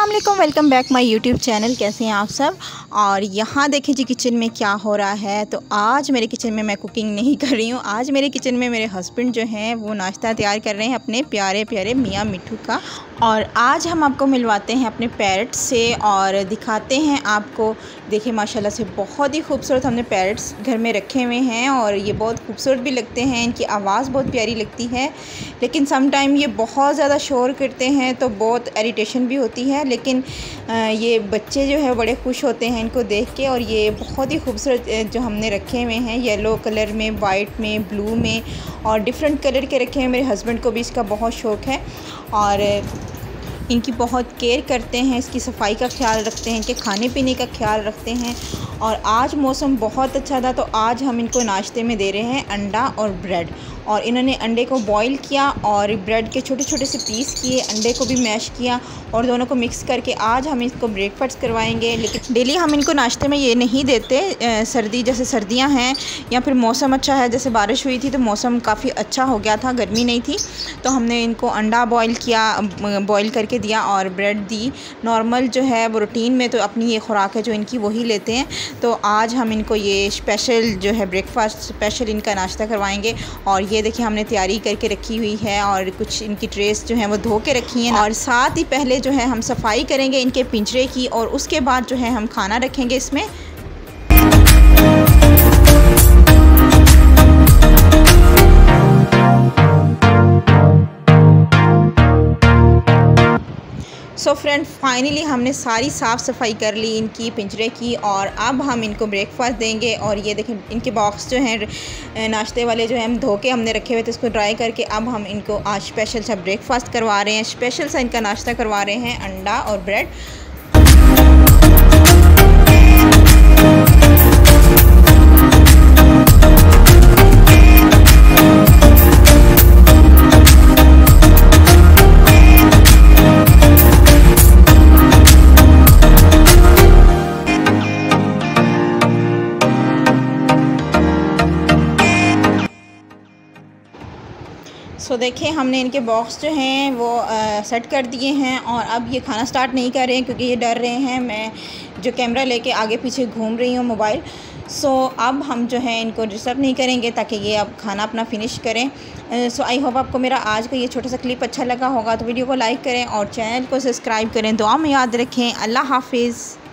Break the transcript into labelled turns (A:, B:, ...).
A: अस्सलाम वालेकुम, welcome back my YouTube channel. कैसे हैं आप सब। और यहाँ देखें जी किचन में क्या हो रहा है। तो आज मेरे किचन में मैं कुकिंग नहीं कर रही हूँ। आज मेरे किचन में मेरे हस्बैंड जो हैं वो नाश्ता तैयार कर रहे हैं अपने प्यारे प्यारे मियाँ मिट्ठू का। और आज हम आपको मिलवाते हैं अपने पैरट्स से और दिखाते हैं आपको। देखिए माशाल्लाह से बहुत ही खूबसूरत हमने पैरट्स घर में रखे हुए हैं और ये बहुत खूबसूरत भी लगते हैं। इनकी आवाज़ बहुत प्यारी लगती है, लेकिन सम टाइम ये बहुत ज़्यादा शोर करते हैं तो बहुत इरिटेशन भी होती है। लेकिन ये बच्चे जो है बड़े खुश होते हैं इनको देख के। और ये बहुत ही खूबसूरत जो हमने रखे हुए हैं, येलो कलर में, वाइट में, ब्लू में और डिफरेंट कलर के रखे हैं। मेरे हस्बैंड को भी इसका बहुत शौक़ है और इनकी बहुत केयर करते हैं, इसकी सफाई का ख्याल रखते हैं, इनके खाने पीने का ख्याल रखते हैं। और आज मौसम बहुत अच्छा था तो आज हम इनको नाश्ते में दे रहे हैं अंडा और ब्रेड। और इन्होंने अंडे को बॉईल किया और ब्रेड के छोटे छोटे से पीस किए, अंडे को भी मैश किया और दोनों को मिक्स करके आज हम इसको ब्रेकफास्ट करवाएंगे। लेकिन डेली हम इनको नाश्ते में ये नहीं देते। सर्दी जैसे सर्दियां हैं या फिर मौसम अच्छा है, जैसे बारिश हुई थी तो मौसम काफ़ी अच्छा हो गया था, गर्मी नहीं थी, तो हमने इनको अंडा बॉईल किया, बॉईल करके दिया और ब्रेड दी। नॉर्मल जो है वो रूटीन में तो अपनी ये खुराक है जो इनकी वही लेते हैं। तो आज हम इनको ये स्पेशल जो है ब्रेकफास्ट स्पेशल इनका नाश्ता करवाएंगे। और ये देखिए हमने तैयारी करके रखी हुई है और कुछ इनकी ट्रेस जो है वो धो के रखी हैं। और साथ ही पहले जो है हम सफाई करेंगे इनके पिंजरे की और उसके बाद जो है हम खाना रखेंगे इसमें। सो फ्रेंड फाइनली हमने सारी साफ़ सफाई कर ली इनकी पिंजरे की और अब हम इनको ब्रेकफास्ट देंगे। और ये देखें इनके बॉक्स जो हैं नाश्ते वाले जो हैं हम धो के हमने रखे हुए थे, इसको ड्राई करके अब हम इनको आज स्पेशल सा ब्रेकफास्ट करवा रहे हैं, स्पेशल सा इनका नाश्ता करवा रहे हैं, अंडा और ब्रेड। सो देखिए हमने इनके बॉक्स जो हैं वो सेट कर दिए हैं और अब ये खाना स्टार्ट नहीं कर रहे हैं क्योंकि ये डर रहे हैं मैं जो कैमरा लेके आगे पीछे घूम रही हूँ मोबाइल। सो अब हम जो है इनको डिस्टर्ब नहीं करेंगे ताकि ये अब खाना अपना फिनिश करें। सो आई होप आपको मेरा आज का ये छोटा सा क्लिप अच्छा लगा होगा, तो वीडियो को लाइक करें और चैनल को सब्सक्राइब करें। दुआ में याद रखें। अल्लाह हाफिज़।